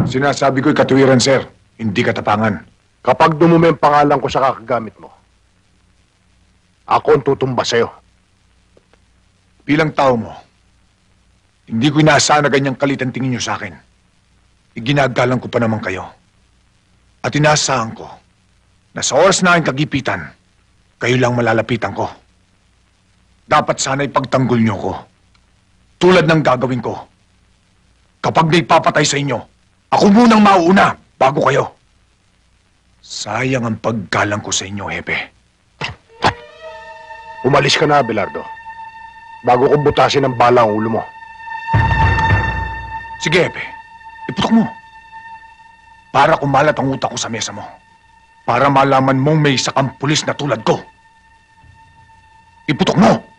Sinasabi ko'y katuwiran, sir. Hindi katapangan. Kapag dumumi ang pangalan ko sa kakagamit mo, ako ang tutumba sa'yo. Bilang tao mo, hindi ko inaasahan na ganyang kalit ang tingin niyo sa akin. Iginagalang ko pa naman kayo. At inaasahan ko na sa oras na aking kagipitan, kayo lang malalapitan ko. Dapat sana'y pagtanggol niyo ko. Tulad ng gagawin ko. Kapag may papatay sa inyo, ako munang mauuna bago kayo. Sayang ang paggalang ko sa inyo, Hepe. Umalis ka na, Abelardo. Bago ko butasin ang bala ang ulo mo. Sige, Hepe. Iputok mo. Para kumalat ang utak ko sa mesa mo. Para malaman mong may isa kang pulis na tulad ko. Iputok mo!